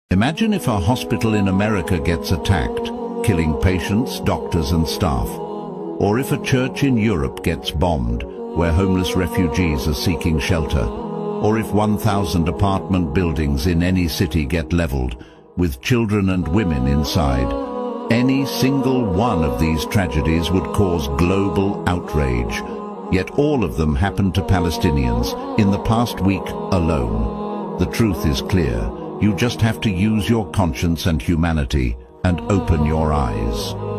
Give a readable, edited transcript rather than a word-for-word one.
Imagine if a hospital in America gets attacked, killing patients, doctors and staff. Or if a church in Europe gets bombed, where homeless refugees are seeking shelter. Or if 1,000 apartment buildings in any city get leveled, with children and women inside. Any single one of these tragedies would cause global outrage. Yet all of them happened to Palestinians in the past week alone. The truth is clear. You just have to use your conscience and humanity and open your eyes.